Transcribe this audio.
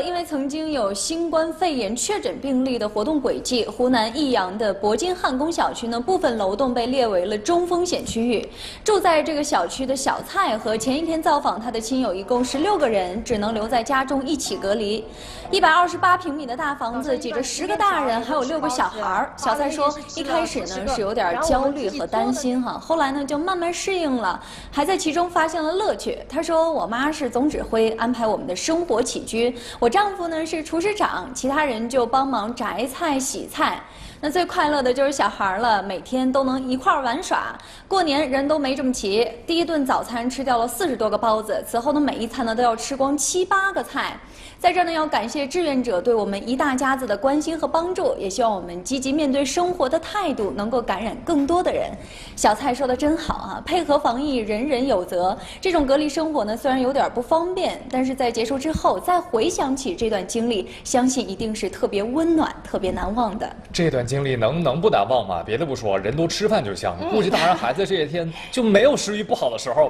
了因为曾经有新冠肺炎确诊病例的活动轨迹，湖南益阳的铂金汉宫小区呢，部分楼栋被列为了中风险区域。住在这个小区的小蔡和前一天造访他的亲友一共16个人，只能留在家中一起隔离。128平米的大房子挤着10个大人，还有6个小孩。小蔡说，一开始呢是有点焦虑和担心哈，后来呢就慢慢适应了，还在其中发现了乐趣。他说，我妈是总指挥，安排我们的生活起居。我丈夫呢是厨师长，其他人就帮忙摘菜、洗菜。那最快乐的就是小孩了，每天都能一块儿玩耍。过年人都没这么齐，第一顿早餐吃掉了40多个包子，此后的每一餐呢都要吃光7、8个菜。在这儿呢，要感谢志愿者对我们一大家子的关心和帮助，也希望我们积极面对生活的态度能够感染更多的人。小蔡说的真好啊，配合防疫，人人有责。这种隔离生活呢，虽然有点不方便，但是在结束之后再回想起这段经历，相信一定是特别温暖、特别难忘的。 这段经历能不难忘吗？别的不说，人多吃饭就香，估计大人孩子这些天就没有食欲不好的时候。